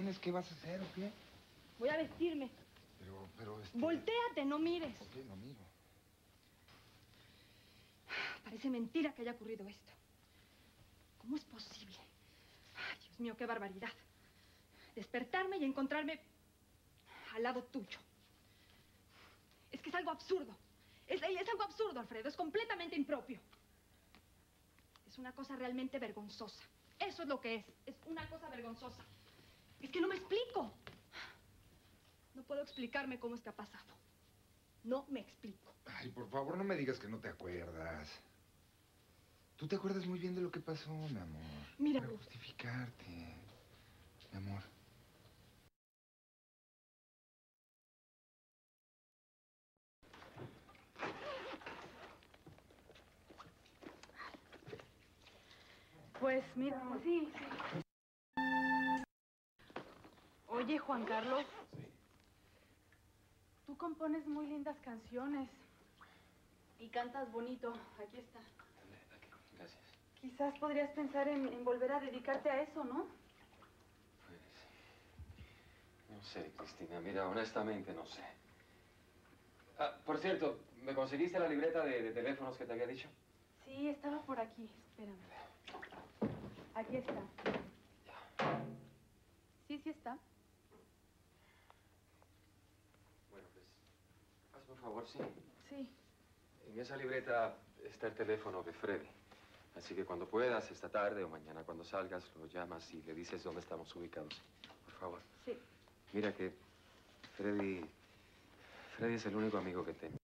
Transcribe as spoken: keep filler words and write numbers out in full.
vacaciones, ¿qué vas a hacer o qué? Voy a vestirme. Pero, pero... Este... Voltéate, no mires. Ok, no miro. Parece mentira que haya ocurrido esto. ¿Cómo es posible? Ay, Dios mío, qué barbaridad. Despertarme y encontrarme al lado tuyo. Es que es algo absurdo. Es, es algo absurdo, Alfredo. Es completamente impropio. Es una cosa realmente vergonzosa. Eso es lo que es. Es una cosa vergonzosa. Es que no me explico. No puedo explicarme cómo es que ha pasado. No me explico. Ay, por favor, no me digas que no te acuerdas. Tú te acuerdas muy bien de lo que pasó, mi amor. Mira, para justificarte, mi amor. Pues mira, sí, sí. Oye, Juan Carlos. Sí. Tú compones muy lindas canciones. Y cantas bonito. Aquí está. Aquí, gracias. Quizás podrías pensar en, en volver a dedicarte a eso, ¿no? Pues... no sé, Cristina. Mira, honestamente no sé. Ah, por cierto, ¿me conseguiste la libreta de, de teléfonos que te había dicho? Sí, estaba por aquí. Espérame. Aquí está. Ya. Sí, sí está. Bueno, pues, hazme un favor, sí. Sí. En esa libreta está el teléfono de Freddy. Así que cuando puedas, esta tarde o mañana cuando salgas, lo llamas y le dices dónde estamos ubicados. Por favor. Sí. Mira que Freddy... Freddy es el único amigo que tengo.